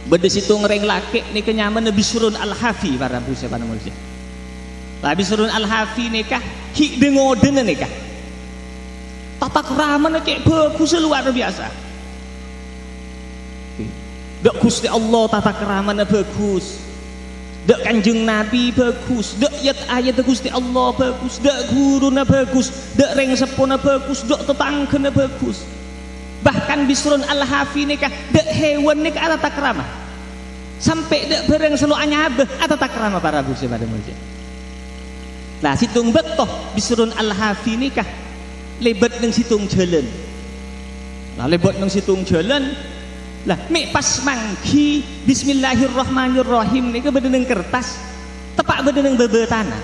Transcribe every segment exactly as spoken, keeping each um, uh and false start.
beda situ ngereng laki nih kenyaman Bisrun Al-Hafi para bu saya panamul sih. Lah Bisrun Al-Hafi nikah ki dengoden nikah. Tata kerama cek bagus luar biasa. Dek Gusti Allah tata keramana bagus. Dek Kanjeng Nabi bagus, dek ayat-ayat Gusti Allah bagus, dek guruna bagus, dek reng sepona bagus, dek tetanggana bagus. Bahkan Bisrun Al-Hafi nikah dek hewan nikah tata kerama. Sampai dek bareng selalu anyabah tata kerama para busi pada mulja. Lah situng betoh Bisrun Al-Hafi nikah lebat nang situng jalan. Lah lebat nang situng jalan. Lah mek pas mangki bismillahirrahmanirrahim nika bedeneng kertas tepak bedeneng bebe tanah.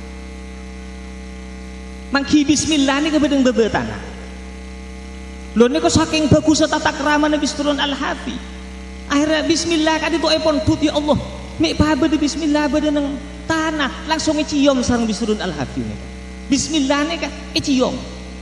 Mangki bismillah nika bedeneng bebe tanah. Lho nika saking bagus tata krama Bisrun Al-Hafi. Akhirnya bismillah kadi tok epon tut ya Allah. Mek pa bede bismillah bedeneng tanah langsung cium sareng Bisrun Al-Hafi nika. Bismillah nika cium.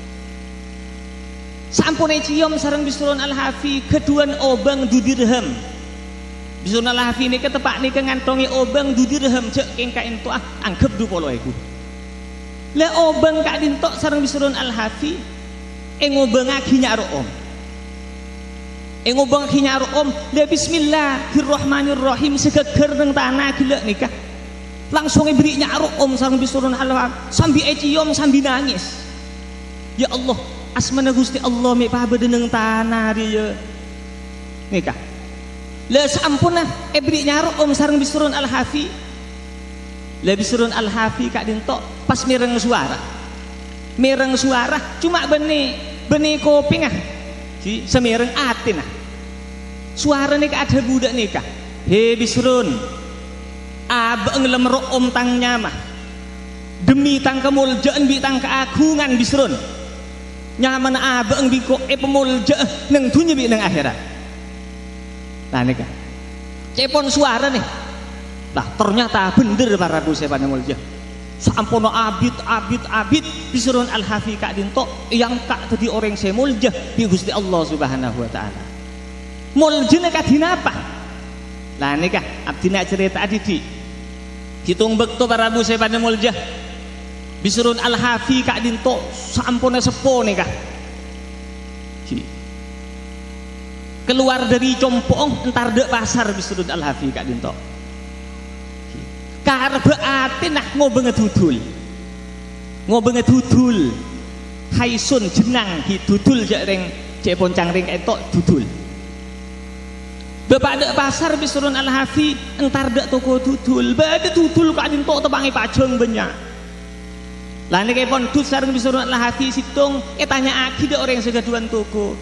Sampun cium sareng Bisrun Al-Hafi keduan obang dudirham. Bisrun Al-Hafi nika tepak nika ngantongi obang dudirham cek engka ento ah anggap du polo iku. Le obang kak dintok sareng Bisrun Al-Hafi ing obang agi nyaro om. Ing obang agi nyaro om le bismillahirrahmanirrahim segeger nang tanah gila nikah. Langsung beri nyaro om sareng Bisrun Al-Hafi sambil cium sambil nangis. Ya Allah asmana Gusti Allah mek pa bedeneng tanah dia nikah. Le sampuna e beri nyaro om sareng Bisrun Al-Hafi. Le Bisrun Al-Hafi kak dintok pas mireng suara. Mireng suara cuma beni beni kopi ngah. Si semireng atin ah. Suara nika ada budak nikah. He Bisrun. Abang lemro om tang nyamah. Demi tang kemuljaan bi tang keagungan Bisrun. Nyaman abang biko e pemulja neng dunya bi neng akhirat. Nah nika cepon suara nih lah ternyata bener para bu sepan mulja sampono abid abid abid Bisrun Al-Hafi kak dintok yang kak tadi orang semulja di Gusti Allah Subhanahu Wa Taala. Mulja nika dinapa? Lah nika abdina cerita adidi hitung bekto para bu sepan mulja. Bisrun Al-Hafi kak dinto sampone sepo nih kah keluar dari compong entar dek pasar Bisrun Al-Hafi kak dinto karena berarti nah ngobenget dudul ngobenget dudul haisun jenang dudul jak ring cek poncang ring etok dudul bapak dek pasar Bisrun Al-Hafi entar dek toko dudul bade dudul kak dinto tepangi pajong banyak. Lah nek pon dut sareng Bisrun Al-Hafi situng eh tanya agi dek orang segaduan toko.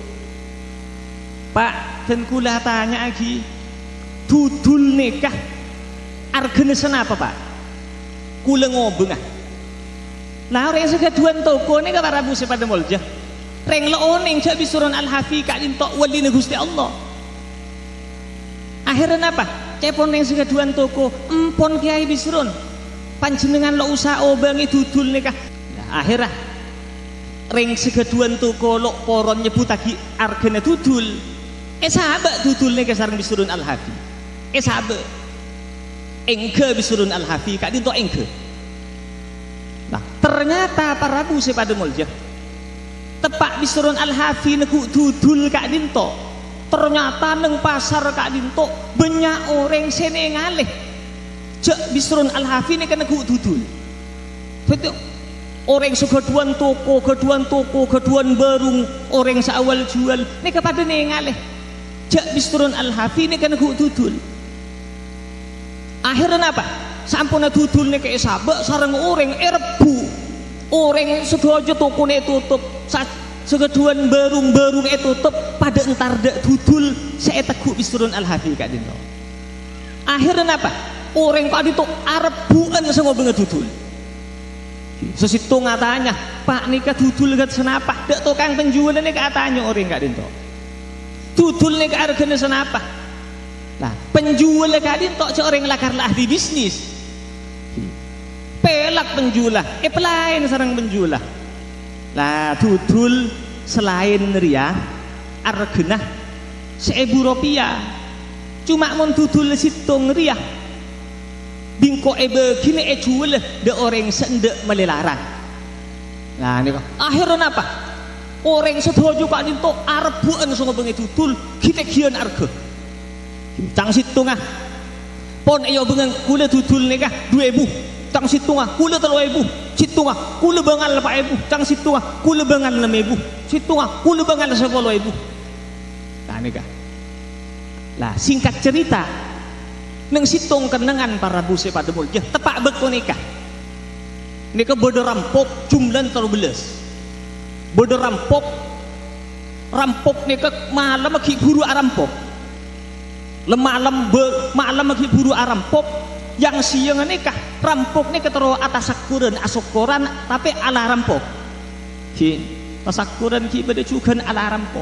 Pak dan kula tanya agi dudul nikah argane senapa Pak? Kula ngobeng ah. Lah orang segaduan toko nika para bu pada mulja. Reng leoning cak Bisrun Al-Hafi kak dintok waline Gusti Allah. Akhirnya apa? Cepon ning segaduan toko empon Kiai Bisrun. Panjenengan lo usaha obangi dudul nikah. Nah, akhirnya ring segaduan toko lo poron nyebut lagi argana dudul. Eh sahabat dudul nikah sareng Bisrun Al-Hafi. Eh sahabat engke Bisrun Al-Hafi kak dinto engke. Nah ternyata para bu pada mulja tepak Bisrun Al-Hafi neku dudul kak dinto. Ternyata neng pasar kak dinto banyak orang sene ngalih. Cek Bisrun Al-Hafi ini kena guk dudul. Betul. Orang segaduan toko, gaduan toko, gaduan barung, orang seawal jual. Ini kepada nih ngalih. Cek Bisrun Al-Hafi ini kena guk dudul. Akhirnya apa? Sampuna dudul nih kayak sabak sarang orang erbu. Orang sedojo toko nih tutup. Segaduan barung-barung itu tutup. Pada entar dak dudul saya teguk Bisrun Al-Hafi kak dino. Akhirnya apa? Orang kok itu Arab bukan semua banget dudul. Sesitu ngatanya Pak nikah dudul kat senapa dek tukang penjual ini katanya orang gak dinto dudul nikah harganya senapa. Nah penjual gak dinto orang lakar lah di bisnis pelak penjual eh pelain sarang penjual lah dudul selain ria harganya seribu rupiah cuma mun dudul situng riah bingko ebe kini e jual de orang sendek melilarang. Nah ini kok akhirnya apa orang setuju kak dinto arep buan sungo bengi dudul kita kian arga cang situng ah pon ayo bengen kula dudul nikah dua ibu cang situng ah kula telu ibu situng ah kula bengal pak ibu cang situng ah kula bengal enam ibu situng ah kula bengal sepuluh ibu. Nah nikah lah singkat cerita neng situng kenangan para buse pada mulja tepak betul nikah nikah bodo rampok jumlah terlalu belas bodo rampok rampok nikah malam lagi buru arampok lemalam be malam lagi buru arampok yang siang nikah rampok nikah terus atas sakuran asokoran tapi ala rampok ki tasakuran ki pada juga ala rampok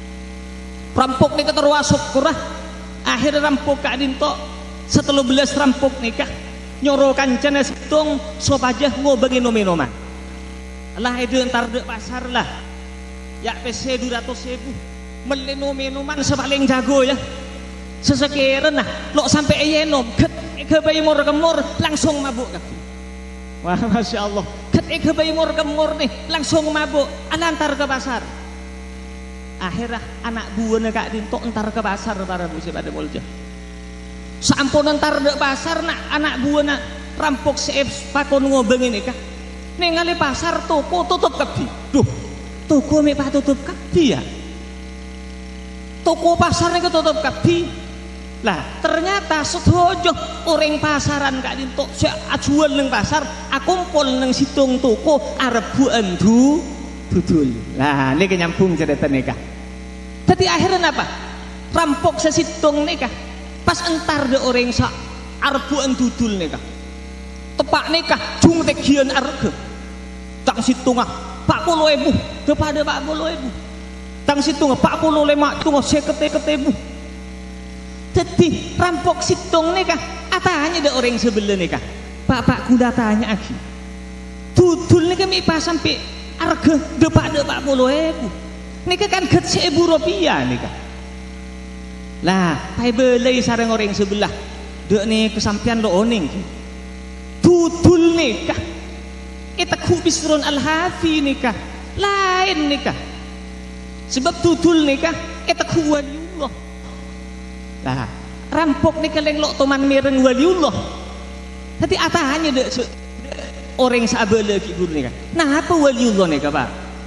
rampok nikah terus asokorah akhir rampok kak dinto setelah belas rampok nikah nyoro kancana situng sopajah ngobangi nomi-noman lah itu entar de pasar lah ya pc dua ratus ribu meli nomi-noman sepaling jago ya sesekiran nah lo sampai eyenom ket ke bayi mor kemur langsung mabuk kaki wah masya Allah ket ke bayi mor kemur nih langsung mabuk alantar ke pasar akhirnya anak buahnya kak dinto entar ke pasar para busi pada mulja sampun entar ke pasar nak anak buahnya rampok seef pakon ngobeng ini kak ningali pasar toko tutup kapi duh toko me pak tutup kapi ya toko pasarnya tutup kapi lah ternyata setuju orang pasaran kak dinto saya ajuan neng pasar akumpul neng situng toko arep buan du dudul lah ini kenyambung cerita nikah tapi akhirnya apa rampok sesitung nikah pas entar de orang sa arbuan dudul nikah tepak nikah jung tegian arge tang situng ah pak puluh ibu kepada pak puluh ibu tang situng ah pak puluh lima tunggu sekete ibu jadi rampok situng nikah atanya de orang sebelah nikah pak pak kuda tanya lagi dudul nikah mi pas sampai arge depak de pak puluh ibu nikah kan ket seribu rupiah nikah lah pai belai sareng orang sebelah dek nih kesampian lo oning dudul nikah kita kubisron al-hafi nikah lain nikah sebab dudul nikah kita ku waliullah lah rampok nikah leng lo toman mereng waliullah tapi atanya dek de, orang sabele kibur nikah nah apa waliullah nikah pak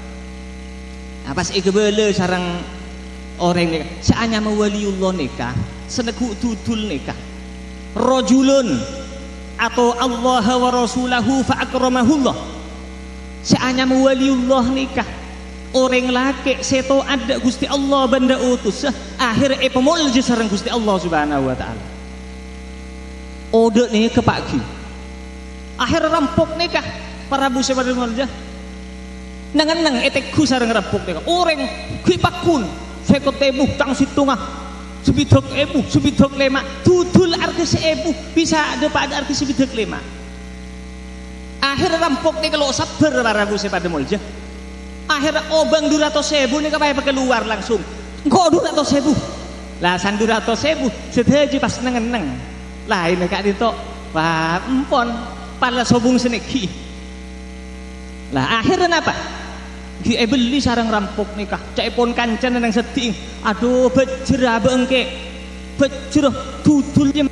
nah pas ikebele sarang orang nikah seanya mewaliullah nikah senegu dudul nikah rajulun atau Allah wa rasulahu fa akramahullah seanya mewaliullah nikah orang laki seto ada Gusti Allah benda utus akhir e pemulji sareng Gusti Allah subhanahu wa ta'ala ode nih kepaki akhir rampok nikah para busi pada mulja nang-nang etekku sareng rampok nikah orang kipakun sekotebu tang situng ah sebidok ebu sebidok lema dudul artis ebu bisa ada pada artis sebidok lema akhir rampok nih kalau sabar para busi pada mulja akhir obang dua ratus ribu nih kepaya pakai luar langsung kok dua ratus ribu lah san dua ratus ribu setelah pas neng-neng lah ini kak dito wah empon pada sobung seneki lah akhirnya apa di beli sarang rampok nikah cek pon kancan yang sedih aduh bejera bengke bejera dudulnya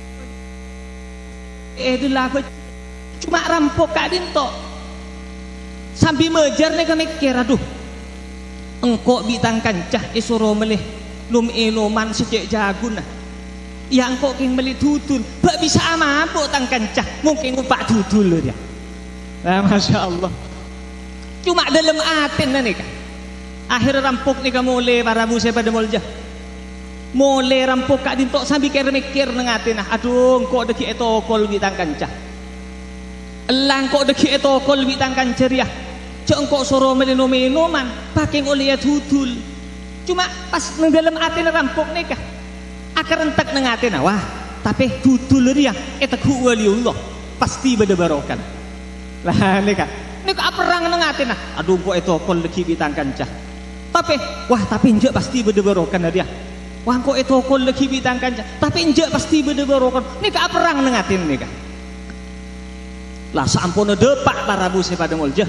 eh dilah cuma rampok kak dinto sambil mejar nih mikir aduh engkau bitang kancah isoro melih lum eloman sejak jagun nah ya engkau keng beli dudul bak bisa ama apa tang kancah mungkin upak dudul dia nah, masya Allah cuma dalam atin nih kan akhir rampok nih kamu mulai para busi pada mulja mulai rampok kak dintok sambil kira mikir nengatin nah aduh kok deki etokol bitang kancah elang kok deki etokol bitang kanceriah cok kok soro melino minuman pakai oleh dudul cuma pas neng dalam atin rampok nih kah akar entek nengatin nah wah tapi dudul dia etaku waliullah pasti beda barokan lah nih kah ini kok perang nengatin nah aduh kok itu kol lagi bitang kancah tapi wah tapi njek pasti berdebarokan dia wah kok itu kol lagi bitang kanca tapi injak pasti beda barokon nika perang nengatin nika lah sampun depak para buse pada mulja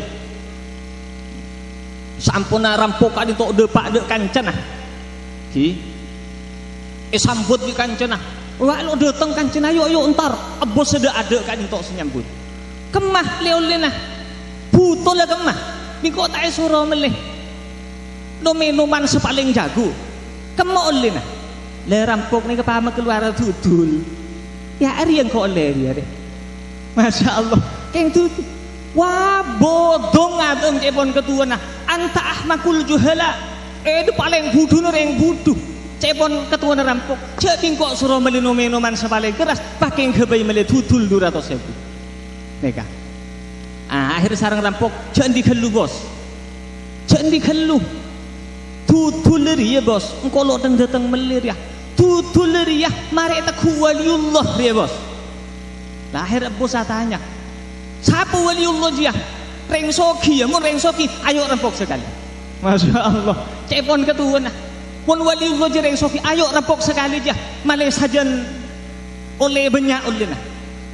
sampun rampokan itu depak dek kancana ki eh sambut di kancana wah lo dateng kancana yuk yuk entar bos ada ada kan itu senyambut kemah leolena butuh lah kemah mingko tak suruh meleh no minuman sepaling jago kemah olena le rampok nih kepama keluar dudul ya hari yang kok oleh dia deh Masya Allah keng dudul wah bodong adem cepon ketua nah anta ahmakul juhala eh itu paling budu yang budu cepon ketua rampok jadi kok suruh beli minuman sepaling keras pakai kebayi meli dudul dua ratus ribu neka ah akhir sarang rampok jangan dikelu bos jangan dikelu dudul ya bos engkau lo datang datang melir ya dudul ya mari tak waliullah ya bos lah akhir bos tanya siapa waliullah dia reng soki ya mun reng soki ayo rampok sekali Masya Allah cepon ketua nah mun waliullah dia reng soki ayo rampok sekali dia malih sajan oleh banyak oleh nah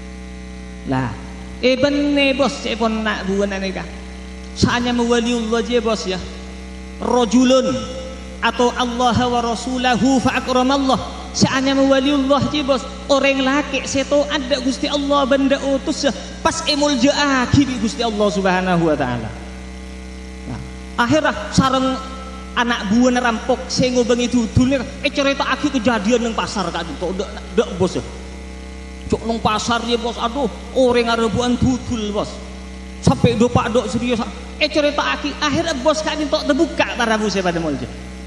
lah eh bener bos cepon nak buan aneka saatnya waliullah dia bos ya rajulun atau Allah wa rasulahu fa akramallah seandainya waliullah ji bos orang laki seto ada Gusti Allah benda utus pas emul jaaki bi Gusti Allah Subhanahu wa taala nah, akhirnya sareng anak buah rampok sengo bengi dudul eh cerita aki kejadian nang pasar kak itu dak dak bos cok nang pasar ya bos aduh orang ngarebuan dudul bos sampai do pak dok serius eh cerita aki akhirnya bos kak itu terbuka para buse pada mulja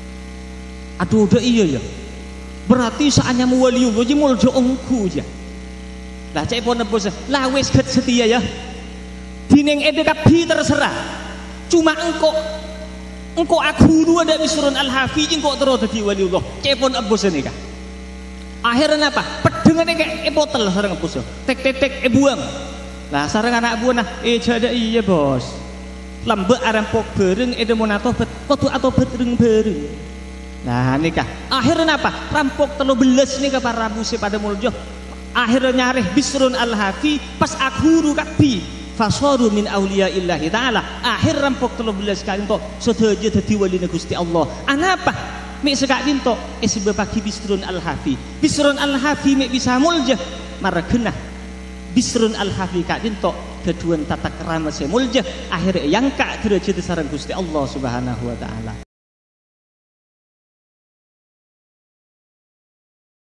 aduh udah iya ya berarti saatnya waliullah ji mulja ongku aja lah cek pon bos lah wis ket setia ya dining ede kapi terserah cuma engkau engkau aku dua ada bisurun al-hafi engkau terus jadi waliullah cek pon bos ini kah akhirnya apa pedengan kayak e botol sareng bos tek tek tek e buang lah sareng anak buah nah eh jadi iya bos lambe arampok bareng ede monato bet kudu atau bereng bareng nah nikah akhirnya apa rampok telu belas nih ke para buse pada muljo akhirnya nyareh bisrun al-hafi pas akhuru kapi fasoru min awliya illahi ta'ala akhir rampok telu belas kali untuk sedaja dadi wali Gusti Allah anapa mek sekak dinto eh sebab pagi bisrun al-hafi bisrun al-hafi mek bisa muljo maragenah bisrun al-hafi kak dinto keduan tata kerama se muljo akhirnya yang kak derajat sareng Gusti Allah Subhanahu wa taala